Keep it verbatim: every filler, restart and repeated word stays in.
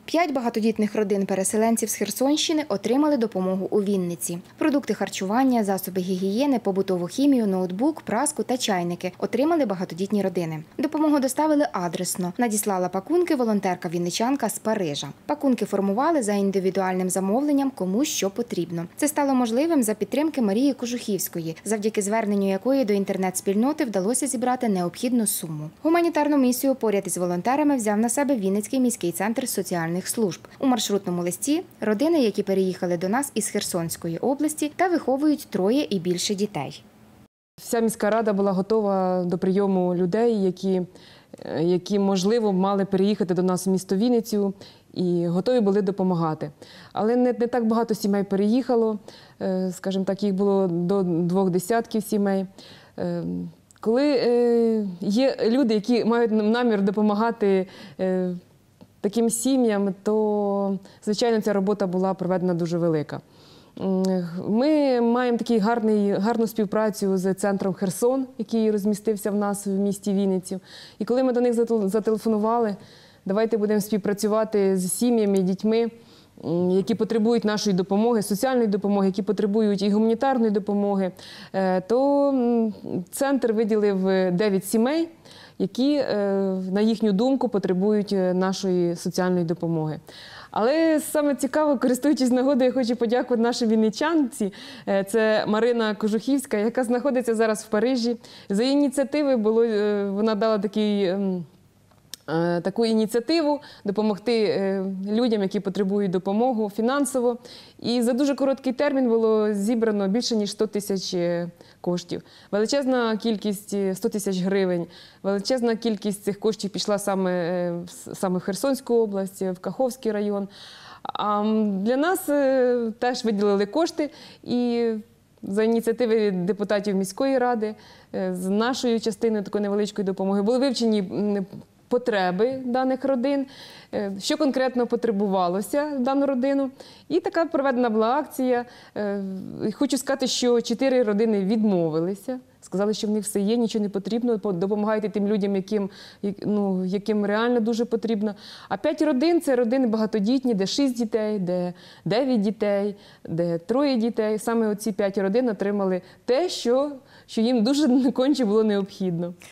П'ять багатодітних родин переселенців з Херсонщини отримали допомогу у Вінниці. Продукти харчування, засоби гігієни, побутову хімію, ноутбук, праску та чайники отримали багатодітні родини. Допомогу доставили адресно. Надіслала пакунки волонтерка-вінничанка з Парижа. Пакунки формували за індивідуальним замовленням, кому що потрібно. Це стало можливим за підтримки Марії Кожухівської, завдяки зверненню якої до інтернет-спільноти вдалося зібрати необхідну суму. Гуманітарну місію поряд із волонтерами взяв на себе Вінницький міський центр соціальних служб. У маршрутному листі – родини, які переїхали до нас із Херсонської області та виховують троє і більше дітей. Вся міська рада була готова до прийому людей, які, які можливо, мали переїхати до нас в місто Вінницю і готові були допомагати. Але не, не так багато сімей переїхало, скажімо так, їх було до двох десятків сімей. Коли є люди, які мають намір допомагати таким сім'ям, то, звичайно, ця робота була проведена дуже велика. Ми маємо таку гарну співпрацю з центром «Херсон», який розмістився в нас в місті Вінницю. І коли ми до них зателефонували, давайте будемо співпрацювати з сім'ями і дітьми, які потребують нашої допомоги, соціальної допомоги, які потребують і гуманітарної допомоги, то центр виділив дев'ять сімей, які, на їхню думку, потребують нашої соціальної допомоги. Але саме цікаво, користуючись нагодою, я хочу подякувати нашій вінничанці, це Марина Кожухівська, яка знаходиться зараз в Парижі. За її ініціативи було, вона дала такий... таку ініціативу допомогти людям, які потребують допомогу фінансово. І за дуже короткий термін було зібрано більше, ніж сто тисяч коштів. Величезна кількість, сто тисяч гривень, величезна кількість цих коштів пішла саме, саме в Херсонську область, в Каховський район. А для нас теж виділили кошти і за ініціативи депутатів міської ради з нашою частиною такої невеличкої допомоги були вивчені потреби даних родин, що конкретно потребувалося в дану родину. І така проведена була акція. Хочу сказати, що чотири родини відмовилися, сказали, що в них все є, нічого не потрібно, допомагайте тим людям, яким, ну, яким реально дуже потрібно. А п'ять родин – це родини багатодітні, де шість дітей, де дев'ять дітей, де троє дітей. Саме оці п'ять родин отримали те, що, що їм дуже конче було необхідно.